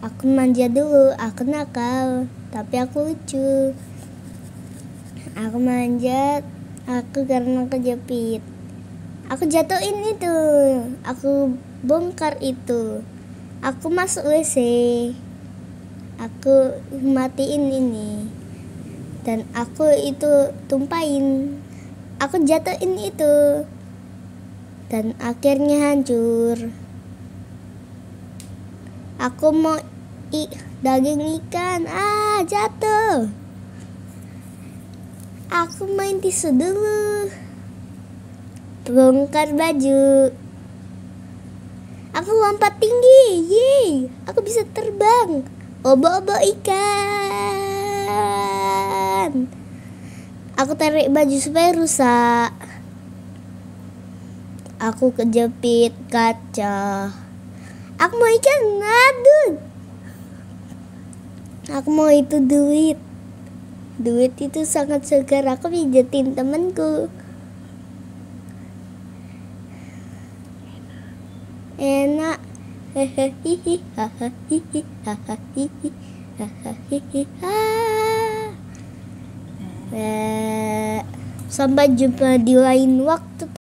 Aku manja dulu, aku nakal, tapi aku lucu. Aku manjat, aku karena kejepit. Aku jatuhin itu, aku bongkar itu. Aku masuk WC. Aku matiin ini. Dan aku itu tumpahin. Aku jatuhin itu. Dan akhirnya hancur. Aku mau daging ikan, jatuh. Aku main tisu dulu. Bongkar baju. Aku lompat tinggi, yeay. Aku bisa terbang. Obo-obo ikan. Aku tarik baju supaya rusak. Aku kejepit kaca. Aku mau ikan, aduh. Aku mau itu duit. Duit itu sangat segar. Aku pijetin temanku. Enak. Hehehe. Hahaha. Hahaha. Hahaha. Sampai jumpa di lain waktu.